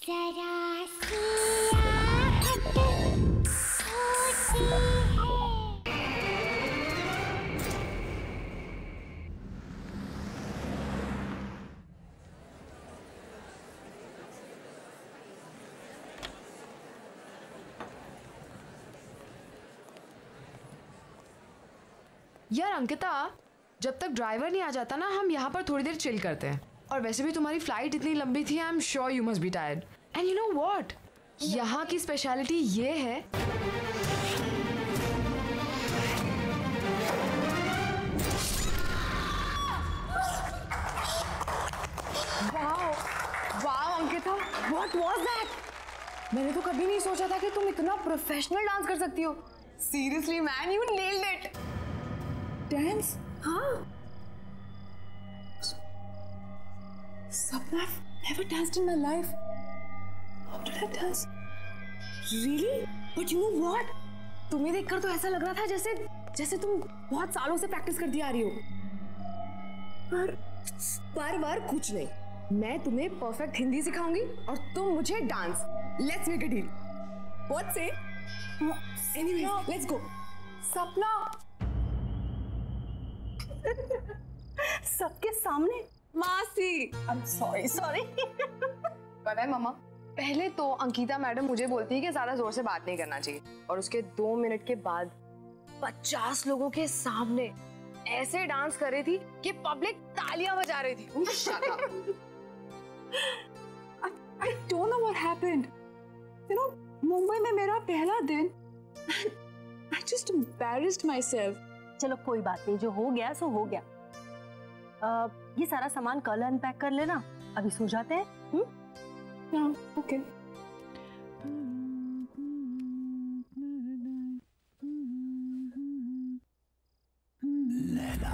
जरा सियाहत होती है। यार अंकिता, जब तक ड्राइवर नहीं आ जाता ना, हम यहाँ पर थोड़ी देर चिल करते हैं। और वैसे भी तुम्हारी फ्लाइट इतनी लंबी थी, I am sure you must be tired. And you know what, यहाँ की स्पेशलिटी ये है, wow wow Ankita, what was that? मैंने तो कभी नहीं सोचा था कि तुम इतना प्रोफेशनल डांस कर सकती हो। Seriously man, you nailed it. Dance? हाँ। Sapna, I've never danced in my life. How did I dance? Really? But you know what? तुम्हें देखकर तो ऐसा लग रहा था जैसे तुम बहुत सालों से प्रैक्टिस करती आ रही हो। पर कुछ नहीं। मैं तुम्हें परफेक्ट हिंदी सिखाऊंगी और तुम मुझे dance. Let's make a deal. What say? Anyways, let's go. सपना। सबके सामने? मासी, I'm sorry. पता है मामा, पहले तो अंकिता मैडम मुझे बोलती है कि ज्यादा जोर से बात नहीं करना चाहिए, और उसके 2 मिनट के बाद 50 लोगों के सामने ऐसे डांस कर रही थी कि पब्लिक तालियां बजा रही थी। I don't know what happened. You know, Mumbai में मेरा पहला दिन, I just embarrassed myself. चलो कोई बात नहीं, जो हो गया सो हो गया। ये सारा सामान कल अनपैक कर लेना, अभी सो जाते हैं। हाँ, ओके। लैला,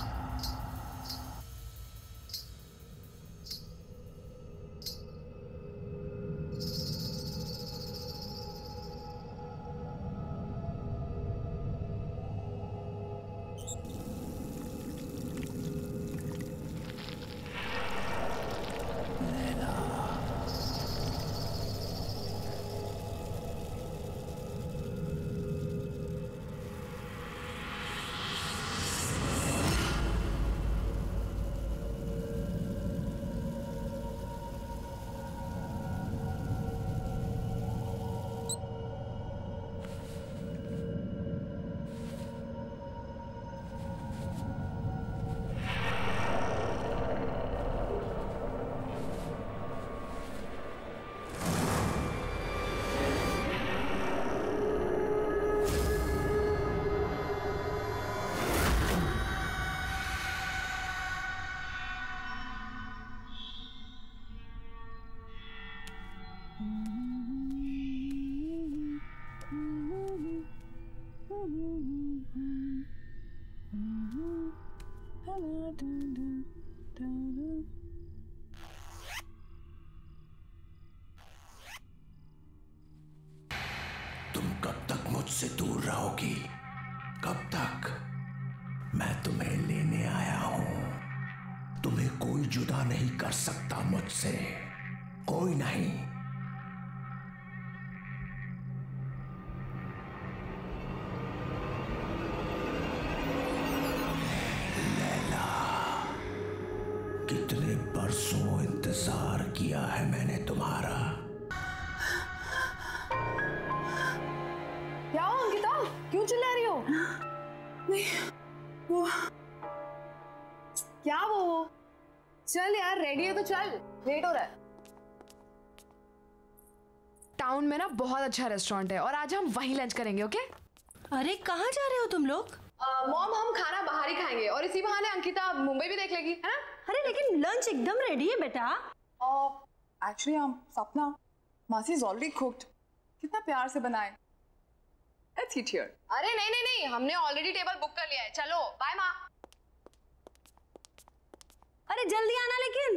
तुम कब तक मुझसे दूर रहोगी? कब तक? मैं तुम्हें लेने आया हूं। तुम्हें कोई जुदा नहीं कर सकता मुझसे, कोई नहीं। लैला, कितने बरसों इंतजार किया है मैंने तुम्हारा। क्या हो अंकिता, क्यों चिल्ला रही हो? नहीं, वो क्या वो? चल यार, रेडी है तो चल, लेट हो रहा है। टाउन में ना बहुत अच्छा रेस्टोरेंट है और आज हम वहीं लंच करेंगे। ओके? अरे कहाँ जा रहे हो तुम लोग? मॉम, हम खाना बाहर ही खाएंगे और इसी बहाने अंकिता मुंबई भी देख लेगी, है ना? अरे लेकिन लंच एकदम रेडी है बेटा। एक्चुअली सपना, मासी इज ऑलरेडी कुक्ड। कितना प्यार से बनाए। Let's eat here. अरे नहीं, हमने ऑलरेडी टेबल बुक कर लिया है। चलो, बाय माँ। अरे जल्दी आना लेकिन।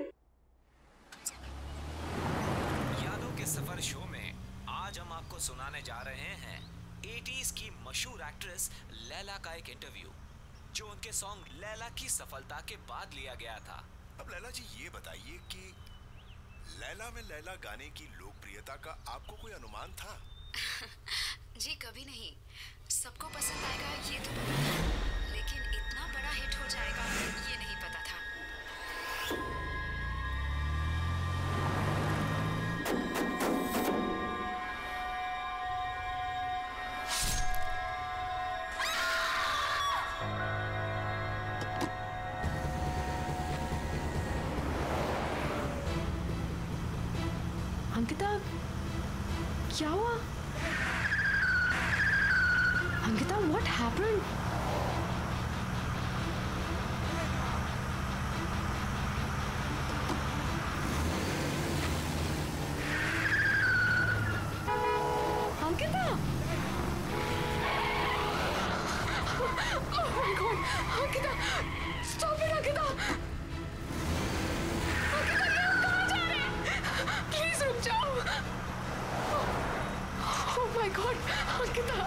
यादों के सफर शो में आज हम आपको सुनाने जा रहे हैं 80s की मशहूर एक्ट्रेस लैला का एक इंटरव्यू, जो उनके सॉन्ग लैला की सफलता के बाद लिया गया था। अब लैला जी ये बताइए कि लैला में लैला गाने की लोकप्रियता का आपको कोई अनुमान था? जी कभी नहीं। सबको पसंद आएगा ये तो पता था, लेकिन इतना बड़ा हिट हो जाएगा ये नहीं पता था। अंकिता, क्या हुआ? Ankita, what happened? Ankita! Oh my God! Ankita! Stop it, Ankita! Ankita, ये हम कहाँ जा रहे हैं? Please रुक जाओ! Oh my God! Ankita!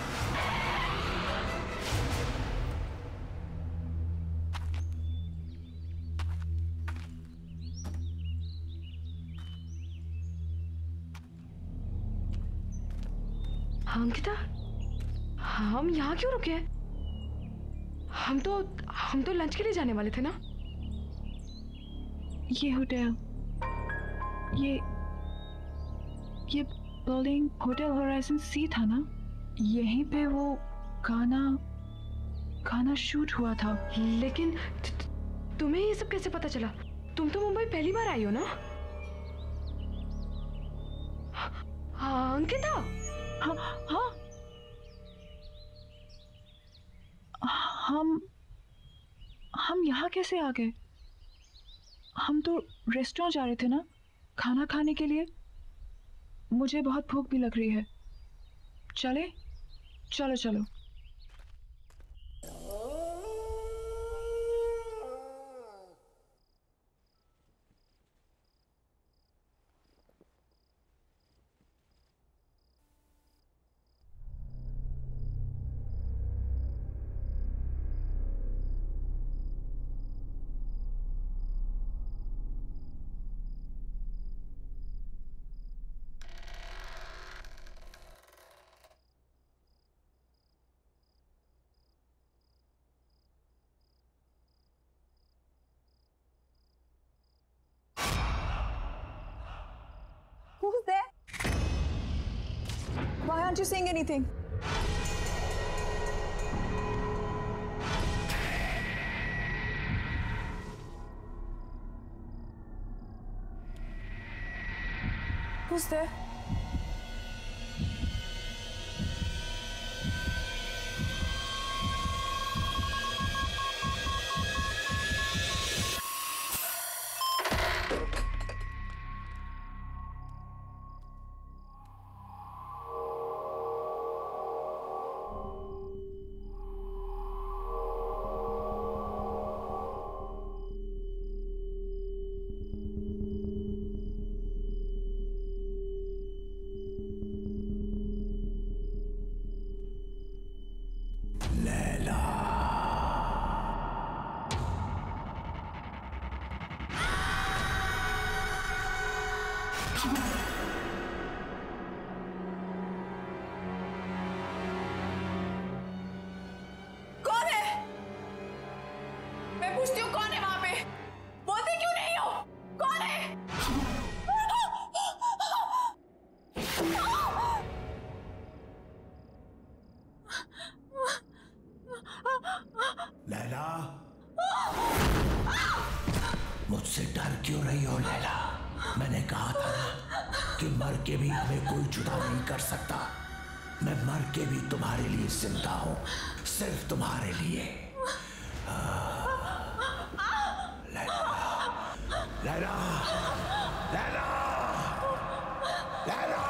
Ankita, हम यहाँ क्यों रुके? हम तो लंच के लिए जाने वाले थे ना? ये होटल, ये बिल्डिंग होटल होराइजन सी था ना? यहीं पे वो गाना शूट हुआ था। लेकिन तुम्हें ये सब कैसे पता चला? तुम तो मुंबई पहली बार आई हो ना? हाँ अंकिता। हाँ हम यहाँ कैसे आ गए? हम तो रेस्टोरेंट जा रहे थे ना खाना खाने के लिए। मुझे बहुत भूख भी लग रही है। चलो। Who's there? Why aren't you saying anything? Who's there? कौन है? मैं पूछती हूँ कौन है वहां पे? बोलते क्यों नहीं हो? कौन है? लैला, मुझसे डर क्यों रही हो लैला? मैंने कहा था ना कि मर के भी हमें कोई जुदा नहीं कर सकता। मैं मर के भी तुम्हारे लिए जिंदा हूं, सिर्फ तुम्हारे लिए। Laila, Laila, Laila, Laila.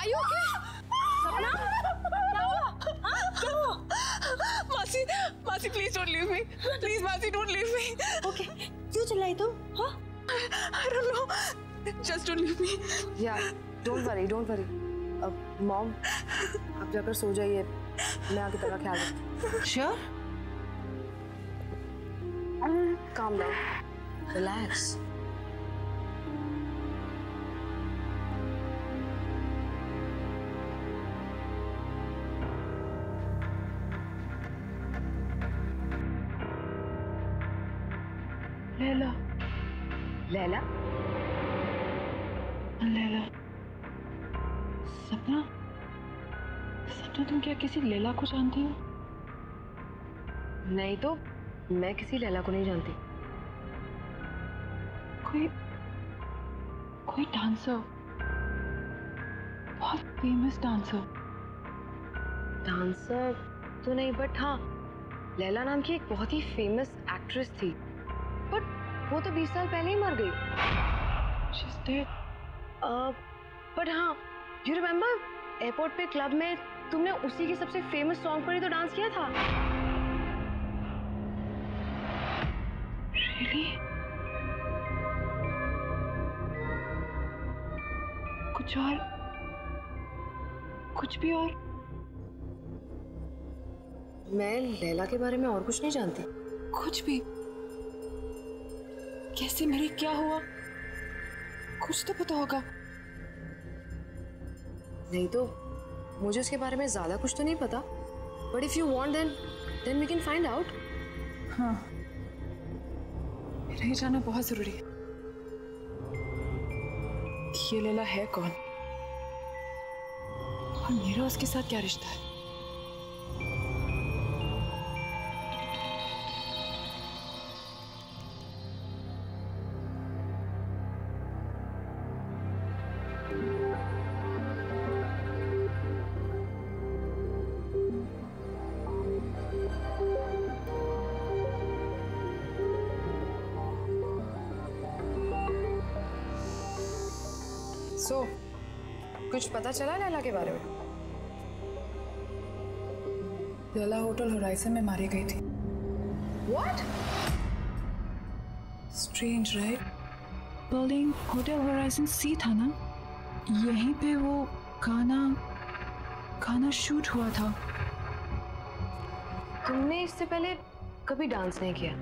Are you okay? सपना क्या हुआ? क्या हुआ? मासी मासी please don't leave me, please मासी डोंट लीव मी। ओके क्यों चिल्लाई तुम? हाँ I don't know, just don't leave me। Yeah, don't worry, don't worry। अब मॉम आप जाकर सो जाइए, मैं आगे तेरा ख्याल रखती हूँ। Sure? Calm down, relax। Laila Laila? Laila Sapna Sapna तुम क्या किसी लैला को जानती हो? नहीं तो मैं किसी लैला को नहीं जानती। कोई कोई डांसर, बहुत फेमस डांसर। डांसर तो नहीं, बट हाँ लैला नाम की एक बहुत ही फेमस एक्ट्रेस थी, बट वो तो 20 साल पहले ही मर गई। She's dead। बट हाँ, यू रिमेम्बर एयरपोर्ट पे क्लब में तुमने उसी के सबसे फेमस सॉन्ग पर ही तो डांस किया था। Really? कुछ और, कुछ भी और? मैं लैला के बारे में और कुछ नहीं जानती। कुछ भी? कैसे मरी, क्या हुआ, कुछ तो पता होगा। नहीं तो मुझे उसके बारे में ज्यादा कुछ तो नहीं पता, but if you want then we can find out. हाँ, मेरा ये जानना बहुत जरूरी है। ये लैला है कौन और मेरा उसके साथ क्या रिश्ता है? सो कुछ पता चला लैला के बारे में? लैला होटल होराइजन में मारी गई थी। What? Strange, right? Building hotel horizon सी था ना, यहीं पे वो गाना शूट हुआ था। तुमने इससे पहले कभी डांस नहीं किया,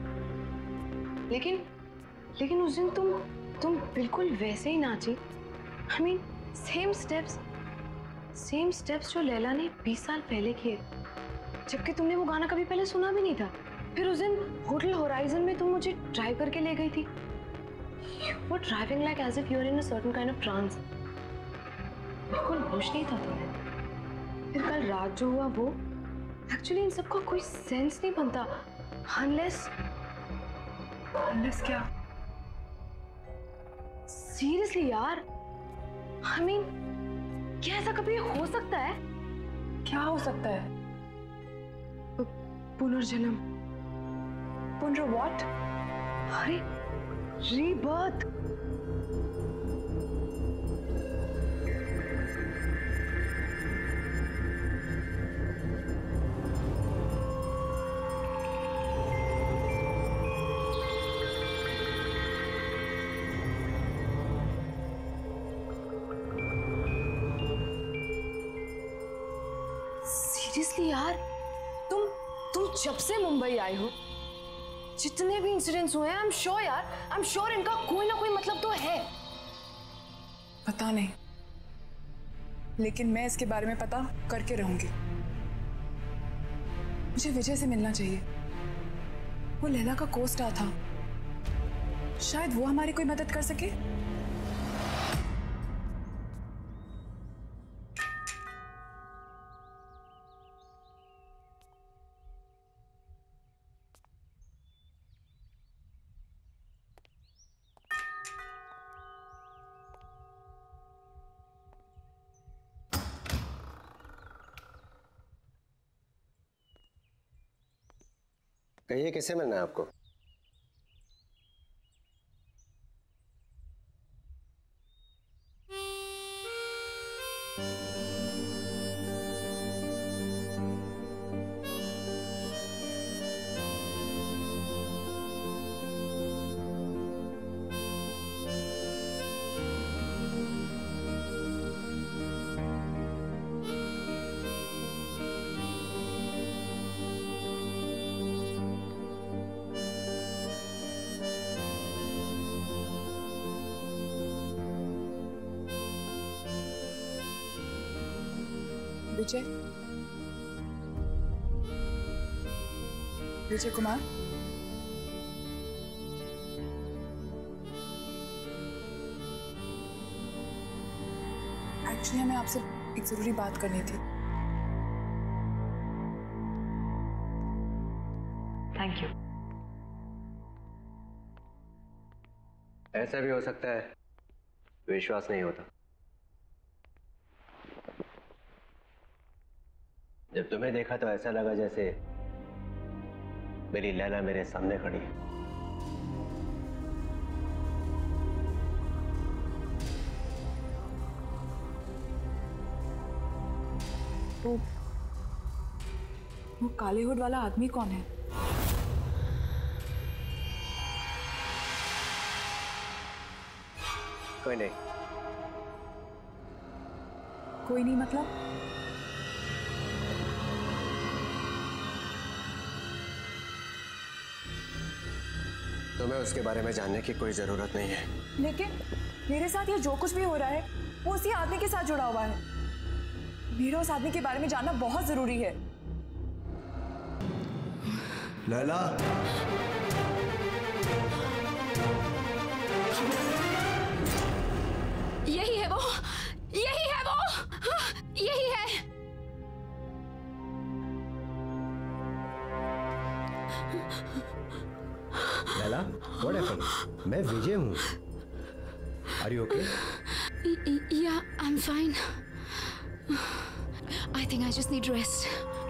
लेकिन उस दिन तुम बिल्कुल वैसे ही नाची। I mean, सेम स्टेप्स जो लैला ने 20 साल पहले किए, जबकि तुमने वो गाना कभी पहले सुना भी नहीं था। फिर उस दिन होटल होराइजन में तुम मुझे ड्राइव करके ले गई थी। You were driving like as if you were in a certain kind of trance। बिल्कुल होश नहीं था तुम्हें। फिर कल रात जो हुआ वो, एक्चुअली इन सबका कोई सेंस नहीं बनता unless क्या? सीरियसली यार, I mean, क्या ऐसा कभी हो सकता है? क्या हो सकता है? पुनर्जन्म। पुनर व्हाट? अरे रीबर्थ। सीरियसली यार, तुम जब से मुंबई आई हो, जितने भी इंसिडेंट्स हुए हैं, आई एम श्योर इनका कोई ना कोई मतलब तो है। पता नहीं, लेकिन मैं इसके बारे में पता करके रहूंगी। मुझे विजय से मिलना चाहिए। वो लैला का को-स्टार था, शायद वो हमारी कोई मदद कर सके। कहिए किससे मिलना है आपको? विजय, विजय कुमार, एक्चुअली हमें आपसे एक जरूरी बात करनी थी। Thank you. ऐसा भी हो सकता है विश्वास नहीं होता। जब तुम्हें देखा तो ऐसा लगा जैसे मेरी लैला मेरे सामने खड़ी है। वो काले हुड वाला आदमी कौन है? कोई नहीं। कोई नहीं मतलब? तुम्हें उसके बारे में जानने की कोई जरूरत नहीं है। लेकिन मेरे साथ ये जो कुछ भी हो रहा है वो उसी आदमी के साथ जुड़ा हुआ है। मेरा उस आदमी के बारे में जानना बहुत जरूरी है। लैला, यही है वो, यही है वो, यही है। Laila, what happened? मैं विजय हूँ। Are you okay? Yeah, I'm fine. I think I just need rest.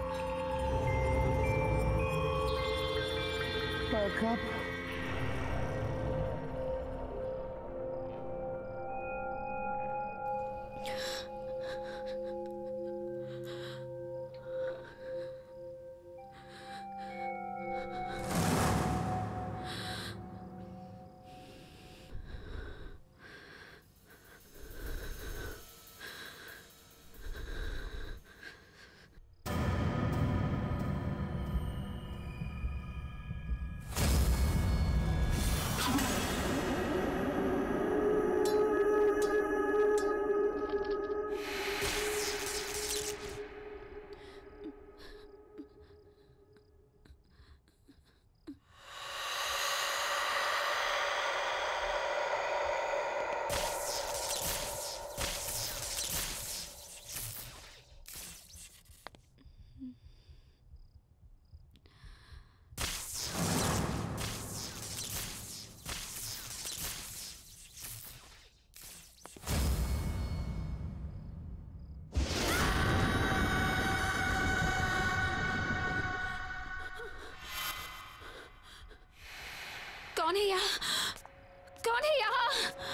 कौन है यहाँ? कौन है यहाँ?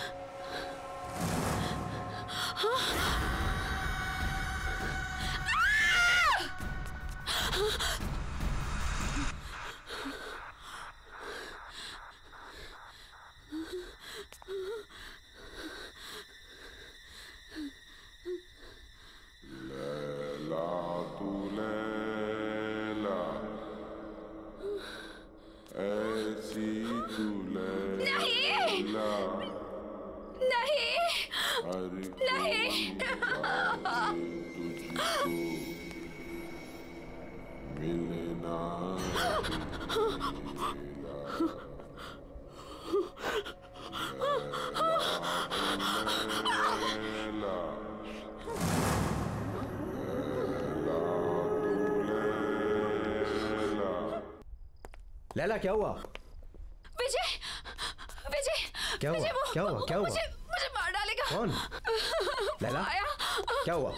लैला, क्या हुआ? विजय, विजय, क्या हुआ? क्या हुआ? क्या हुआ? मुझे मार डालेगा। कौन? लैला, क्या हुआ?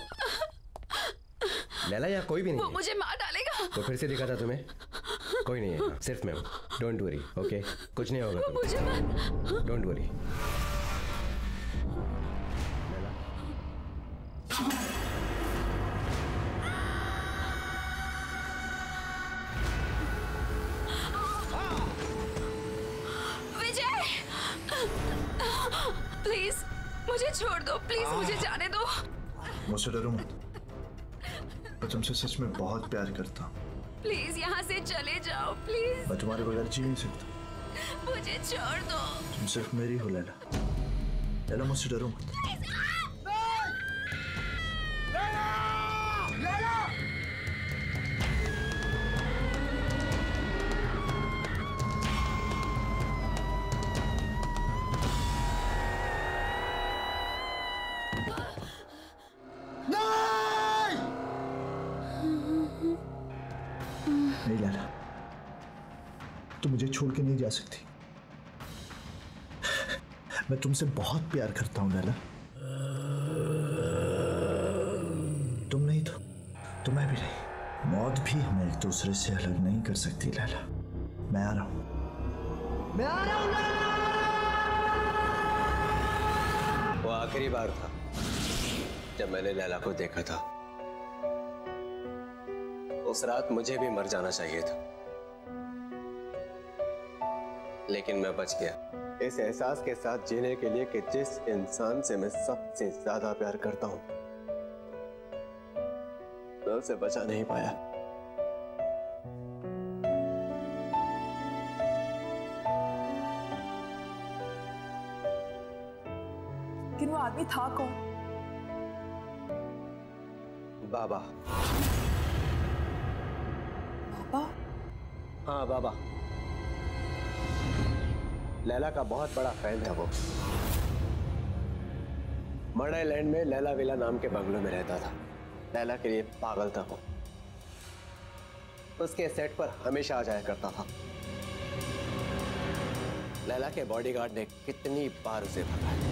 लैला, यहाँ कोई भी नहीं है। मुझे मार डालेगा। तो फिर से दिखा था तुम्हें? कोई नहीं है, सिर्फ मैं हूँ। Don't worry, okay? कुछ नहीं होगा तुम्हें। Don't worry. प्लीज मुझे छोड़ दो, प्लीज मुझे जाने दो। मुझसे डरो मत, मैं तुमसे सच में बहुत प्यार करता हूँ। प्लीज यहाँ से चले जाओ, प्लीज। मैं तुम्हारे बगैर जी नहीं सकता। मुझे छोड़ दो। तुम सिर्फ मेरी हो लैला। लैला, मुझसे डरो मत। लैला! मुझे छोड़ के नहीं जा सकती। मैं तुमसे बहुत प्यार करता हूं लैला। तुम नहीं तो मैं भी नहीं। मौत भी हमें एक दूसरे से अलग नहीं कर सकती लैला। मैं आ रहा हूं, मैं आ रहा हूं लैला। वो आखिरी बार था जब मैंने लैला को देखा था। उस रात मुझे भी मर जाना चाहिए था, लेकिन मैं बच गया इस एहसास के साथ जीने के लिए कि जिस इंसान से मैं सबसे ज्यादा प्यार करता हूं, मैं उसे बचा नहीं पाया। लेकिन वो आदमी था कौन? बाबा। बाबा? हाँ बाबा। लैला का बहुत बड़ा फैन था वो। मर्डर लैंड में लैला विला नाम के बंगलों में रहता था। लैला के लिए पागल था वो। उसके सेट पर हमेशा आ जाया करता था। लैला के बॉडीगार्ड ने कितनी बार उसे भगाया,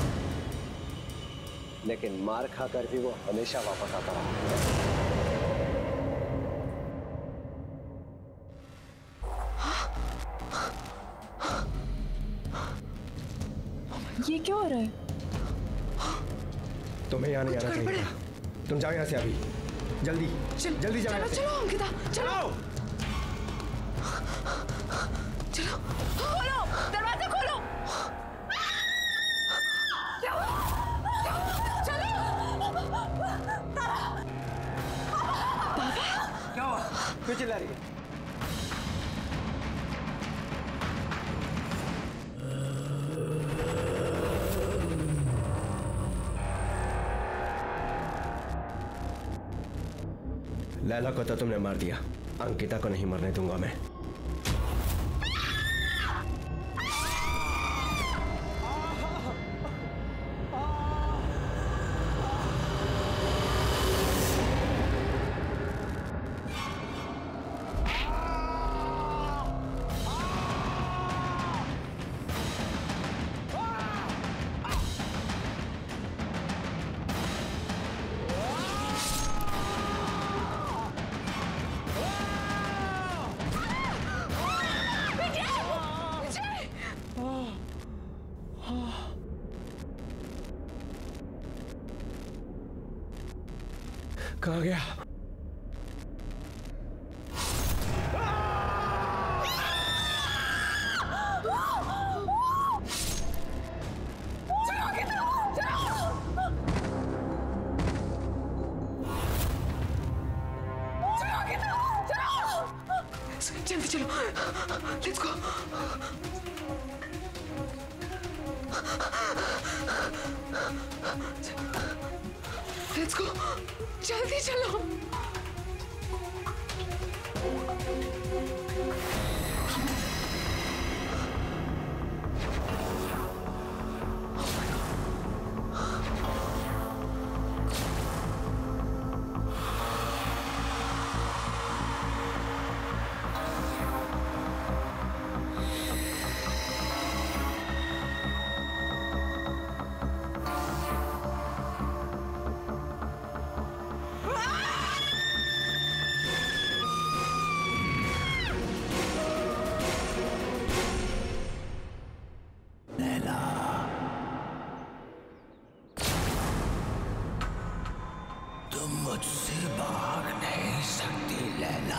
लेकिन मार खाकर भी वो हमेशा वापस आता रहा। ये क्या हो रहा है? तुम्हें यहाँ नहीं आना चाहिए था। तुम जाओ यहाँ से अभी, जल्दी जल्दी जाओ। चलो चलो अंकिता, चलो चलो। खोलो, दरवाजा खोलो। चलो। क्या हुआ? क्यों चिल्ला रही है? लैला को तो तुमने मार दिया, अंकिता को नहीं मरने दूंगा मैं। कहाँ गया? जल्दी चलो, लेट्स गो। लेट्स गो, जल्दी चलो। मुझसे भाग नहीं सकती लैला।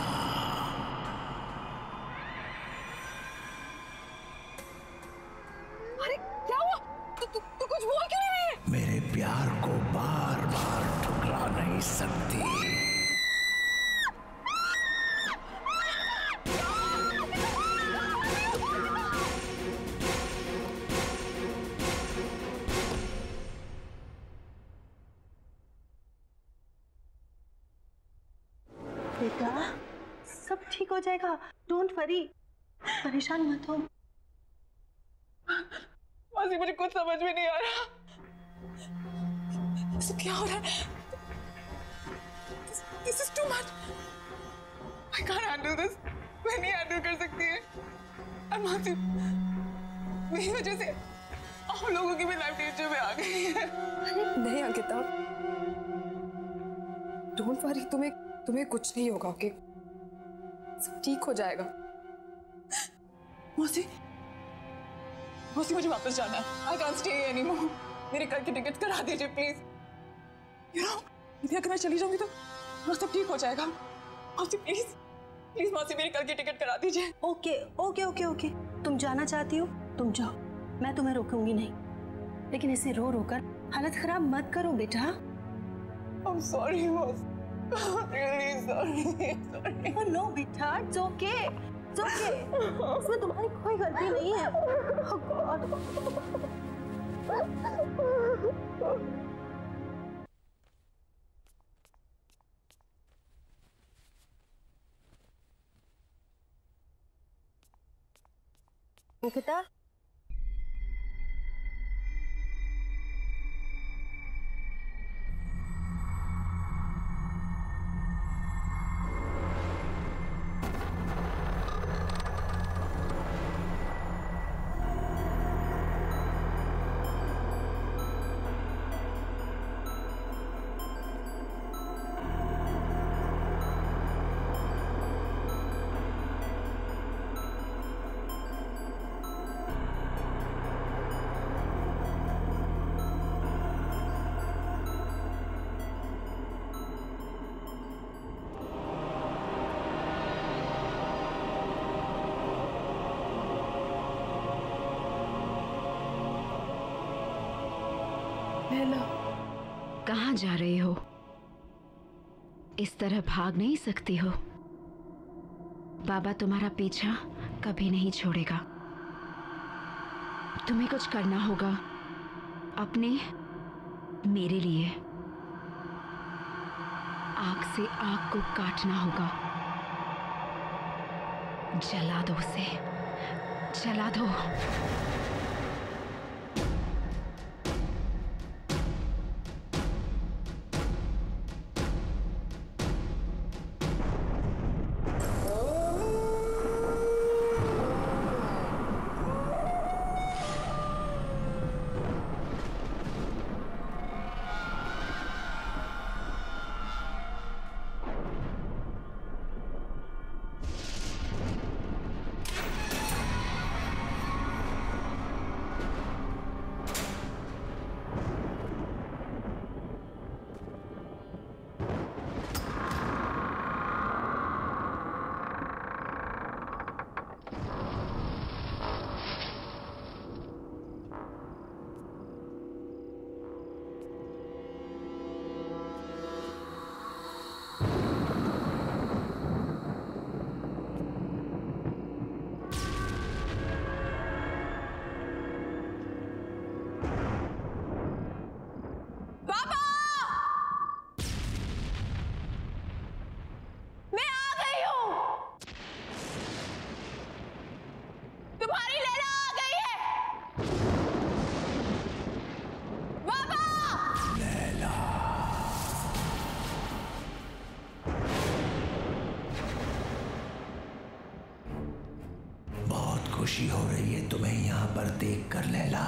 अरे क्या हुआ? तू कुछ बोल क्यों नहीं रही है? मेरे प्यार को बार बार ठुकरा नहीं सकती। बेटा सब ठीक हो जाएगा, डोंट वरी, परेशान मत हो। मासी मुझे कुछ समझ में नहीं आ रहा। क्या हो रहा है? This is too much. I can't handle this. मैं नहीं हैंडल कर सकती है। और मासी, मेरी वजह से आप लोगों की भी लाइफ डेंजर में आ गई है। नहीं अंकिता, डोंट वरी, तुम्हें कुछ नहीं होगा, ओके? सब ठीक हो जाएगा। मौसी, मौसी मुझे वापस जाना है। I can't stay here anymore. मेरे कल की टिकट करा दीजिए प्लीज। You know, अगर मैं चली जाऊंगी तो सब ठीक हो जाएगा। मौसी प्लीज, प्लीज मौसी मेरी कल की टिकट करा दीजिए। ओके ओके ओके ओके, तुम जाना चाहती हो तुम जाओ, मैं तुम्हें रोकूंगी नहीं, लेकिन इसे रो रो कर हालत खराब मत करो बेटा। I'm sorry मौसी, really sorry। Oh no बेटा, it's okay, it's okay। इसमें तुम्हारी कोई गलती नहीं है। Oh God। अंकिता, कहाँ जा रही हो? इस तरह भाग नहीं सकती हो। बाबा तुम्हारा पीछा कभी नहीं छोड़ेगा। तुम्हें कुछ करना होगा अपने, मेरे लिए। आग से आग को काटना होगा। जला दो उसे, जला दो। खुशी हो रही है तुम्हें यहाँ पर देख कर लैला।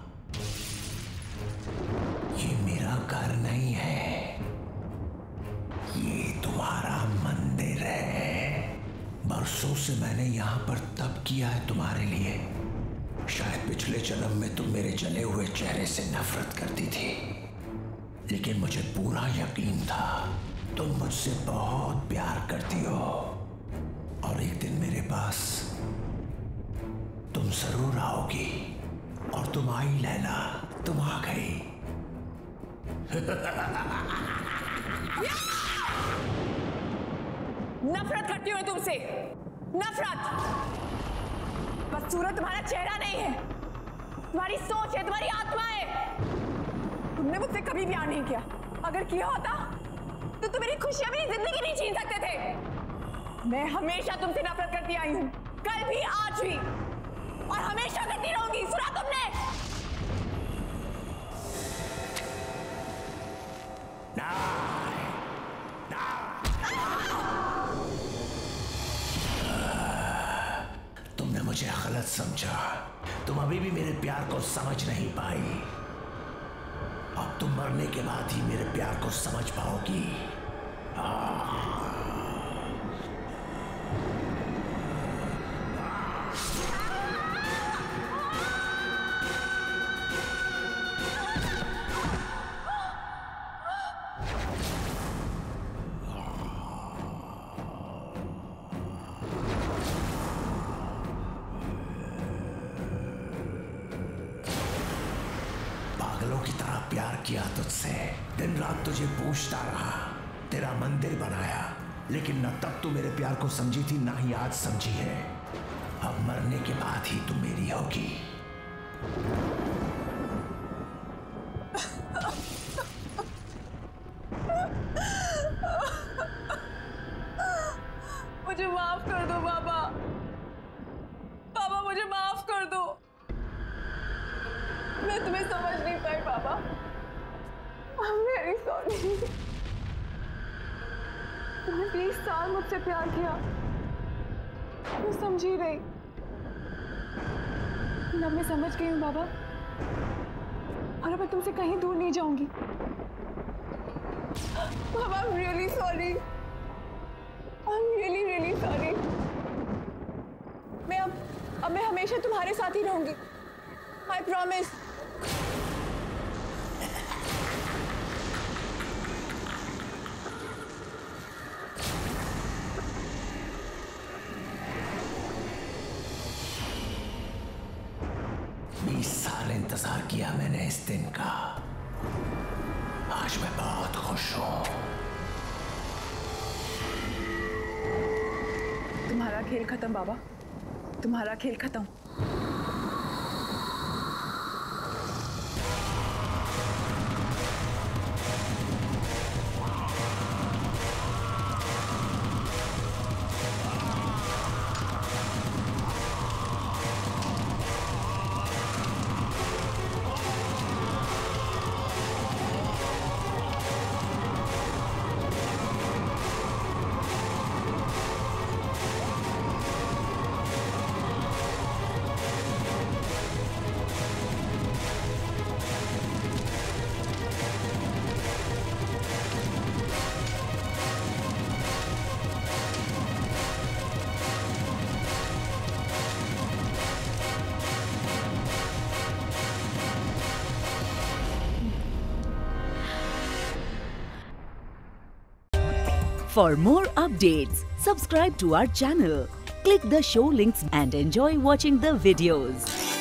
ये मेरा घर नहीं है, ये तुम्हारा मंदिर है। बरसों से मैंने यहाँ पर तप किया है तुम्हारे लिए। शायद पिछले जन्म में तुम मेरे जले हुए चेहरे से नफरत करती थी, लेकिन मुझे पूरा यकीन था तुम मुझसे बहुत प्यार करती हो और एक दिन मेरे पास तुम जरूर आओगी। और तुम आई लैला, तुम आ गई। नफरत करती हूँ तुमसे, नफरत। बदसूरत तुम्हारा चेहरा नहीं है, तुम्हारी सोच है, तुम्हारी आत्मा है। तुमने मुझसे कभी प्यार नहीं किया। अगर किया होता तो तुम मेरी खुशियां, मेरी जिंदगी नहीं छीन सकते थे। मैं हमेशा तुमसे नफरत करती आई हूँ, कल भी, आज भी, और हमेशा करती रहूंगी। सुना तुमने? मुझे गलत समझा। तुम अभी भी मेरे प्यार को समझ नहीं पाई। अब तुम मरने के बाद ही मेरे प्यार को समझ पाओगी। पागलों की तरह प्यार किया तुझसे, दिन रात तुझे पूछता रहा, तेरा मंदिर बनाया, लेकिन न तब तू मेरे प्यार को समझी थी, ना ही आज समझी है। अब मरने के बाद ही तू मेरी होगी। मुझे माफ कर दो बाबा। बाबा मुझे माफ कर दो। मैं तुम्हें समझ नहीं पाई बाबा। I'm very sorry। तुमने 20 साल मुझसे प्यार किया, मैं समझी नहीं। अब मैं समझ गई हूँ बाबा, और अब मैं तुमसे कहीं दूर नहीं जाऊंगी। बाबा I'm really sorry। I'm really really sorry। मैं हमेशा तुम्हारे साथ ही रहूंगी। I promise। 20 साल इंतजार किया मैंने इस दिन का। आज मैं बहुत खुश हूँ। तुम्हारा खेल खत्म बाबा, तुम्हारा खेल खत्म। For more updates, subscribe to our channel, click the show links and enjoy watching the videos.